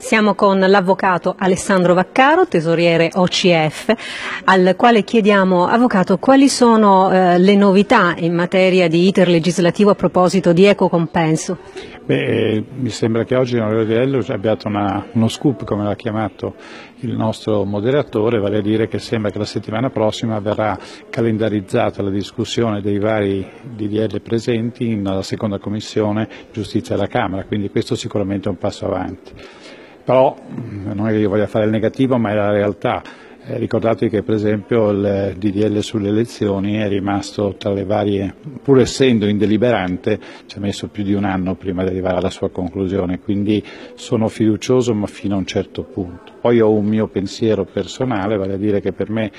Siamo con l'avvocato Alessandro Vaccaro, tesoriere OCF, al quale chiediamo, avvocato, quali sono le novità in materia di iter legislativo a proposito di equo compenso? Mi sembra che oggi nell'orario di Ello abbia dato uno scoop, come l'ha chiamato il nostro moderatore, vale a dire che sembra che la settimana prossima verrà calendarizzata la discussione dei vari DDL presenti nella seconda commissione giustizia della Camera, quindi questo sicuramente è un passo avanti. Però non è che io voglia fare il negativo, ma è la realtà. Ricordate che per esempio il DDL sulle elezioni è rimasto tra le varie, pur essendo indeliberante, ci ha messo più di un anno prima di arrivare alla sua conclusione, quindi sono fiducioso ma fino a un certo punto. Poi ho un mio pensiero personale, vale a dire che per me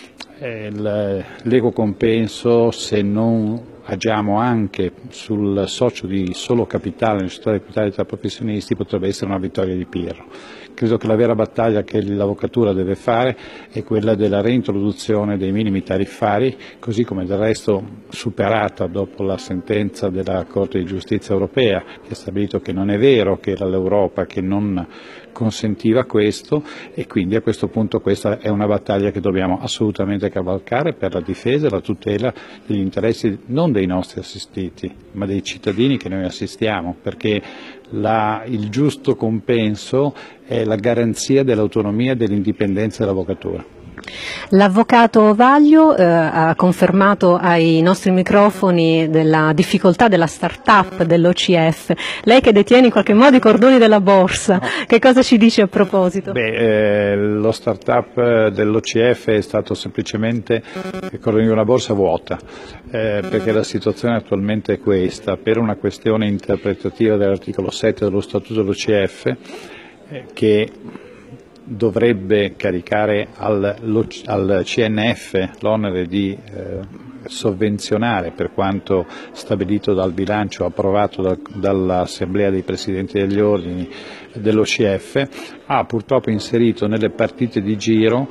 l'equo compenso, se non agiamo anche sul socio di solo capitale, nel settore capitale tra professionisti, potrebbe essere una vittoria di Pirro. Credo che la vera battaglia che l'avvocatura deve fare è quella della reintroduzione dei minimi tariffari, così come del resto superata dopo la sentenza della Corte di Giustizia europea, che ha stabilito che non è vero che era l'Europa che non consentiva questo, e quindi a questo punto questa è una battaglia che dobbiamo assolutamente cavalcare per la difesa e la tutela degli interessi non dei nostri assistiti, ma dei cittadini che noi assistiamo, perché il giusto compenso è la garanzia dell'autonomia e dell'indipendenza dell'avvocatura. L'avvocato Vaglio ha confermato ai nostri microfoni della difficoltà della start-up dell'OCF. Lei che detiene in qualche modo i cordoni della borsa, che cosa ci dice a proposito? Lo start-up dell'OCF è stato semplicemente i cordoni di una borsa vuota, perché la situazione attualmente è questa, per una questione interpretativa dell'articolo 7 dello Statuto dell'OCF, che dovrebbe caricare al CNF l'onere di sovvenzionare, per quanto stabilito dal bilancio approvato dall'Assemblea dei Presidenti degli Ordini dell'OCF, ha purtroppo inserito nelle partite di giro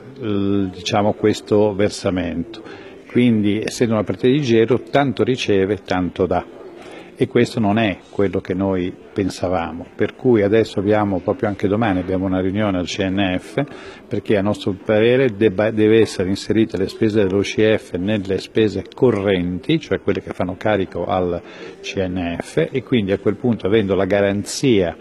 questo versamento. Quindi, essendo una partita di giro, tanto riceve, tanto dà. E questo non è quello che noi pensavamo, per cui adesso proprio anche domani abbiamo una riunione al CNF, perché a nostro parere deve essere inserite le spese dell'OCF nelle spese correnti, cioè quelle che fanno carico al CNF, e quindi a quel punto, avendo la garanzia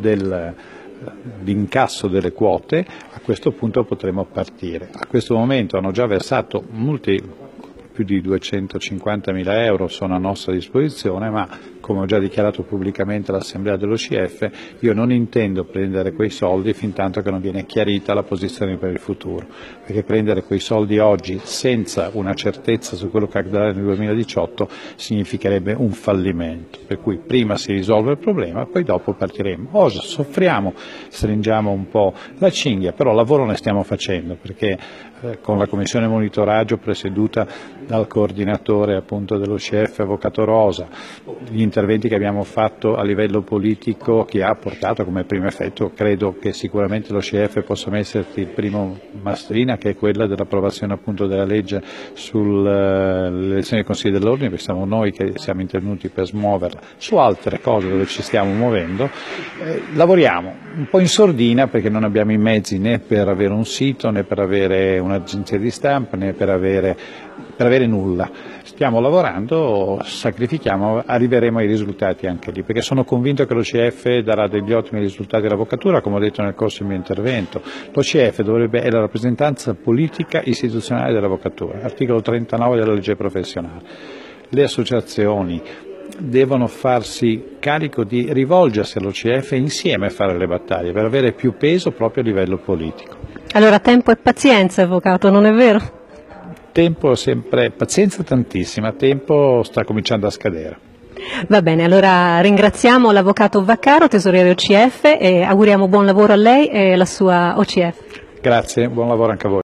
l'incasso delle quote, a questo punto potremo partire. A questo momento hanno già versato più di 250.000 euro sono a nostra disposizione, ma come ho già dichiarato pubblicamente all'Assemblea dell'OCF, io non intendo prendere quei soldi fin tanto che non viene chiarita la posizione per il futuro, perché prendere quei soldi oggi senza una certezza su quello che accadrà nel 2018 significherebbe un fallimento, per cui prima si risolve il problema, poi dopo partiremo. Oggi soffriamo, stringiamo un po' la cinghia, però lavoro ne stiamo facendo, perché con la commissione monitoraggio presieduta dal coordinatore appunto dell'OCF, Avvocato Rosa, gli interventi che abbiamo fatto a livello politico, che ha portato come primo effetto, credo che sicuramente l'OCF possa mettersi il primo mastrina, che è quella dell'approvazione appunto della legge sulle elezioni del Consiglio dell'Ordine, perché siamo noi che siamo intervenuti per smuoverla. Su altre cose dove ci stiamo muovendo lavoriamo un po' in sordina, perché non abbiamo i mezzi né per avere un sito, né per avere un'agenzia di stampa, né per avere nulla. Stiamo lavorando, sacrifichiamo, arriveremo ai risultati anche lì, perché sono convinto che l'OCF darà degli ottimi risultati all'avvocatura, come ho detto nel corso del mio intervento. L'OCF è la rappresentanza politica istituzionale dell'avvocatura, articolo 39 della legge professionale. Le associazioni devono farsi carico di rivolgersi all'OCF e insieme fare le battaglie per avere più peso proprio a livello politico. Allora tempo e pazienza, avvocato, non è vero? Tempo sempre, pazienza tantissima, tempo sta cominciando a scadere. Va bene, allora ringraziamo l'avvocato Vaccaro, tesoriere OCF, e auguriamo buon lavoro a lei e alla sua OCF. Grazie, buon lavoro anche a voi.